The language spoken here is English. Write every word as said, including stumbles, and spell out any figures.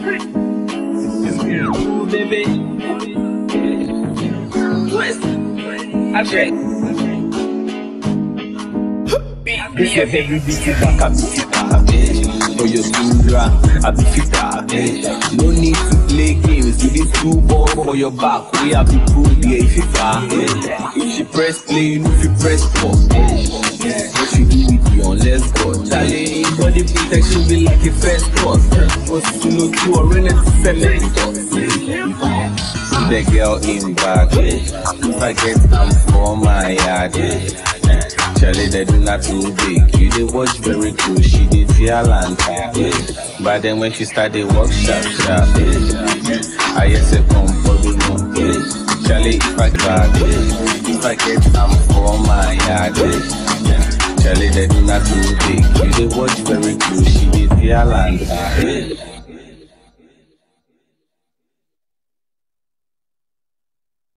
Baby, twist. Okay. This your baby, beat it back, I beat it back, bitch. For your finger, I beat it back, bitch. No need to play games with this two ball for your back. We have to prove the if it back, bitch. If she press play, you know if you press pause, bitch. If you give it beyond, let's go. Charlie, body protection be like a first course. What's to know to a rennet to cement. The girl in back, if I get them for my yard, Charlie, they do not too big. You they watch very cool, she did feel and but then when she started walk sharp, sharp, I just say come for the moon, Charlie, if I back, if I get them for my yard, Charlie, they do not too big. You they watch very cool, she did feel and